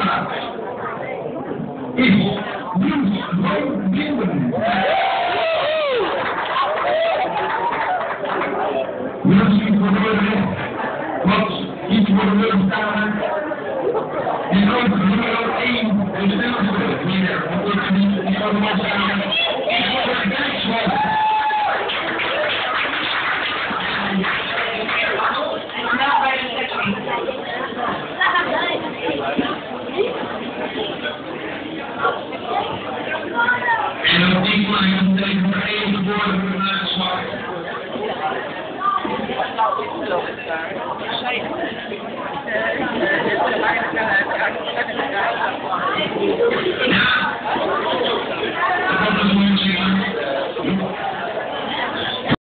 plaats is Niels van Leeuwen. Misschien voor de wat iets voor de lucht staan. Die komt nummer 1 en snelste hier. Want ik die allemaal staan. En voor de Prijsuitreiking. En op die kleine tegen nog één geboren voor de uitslag. Ja.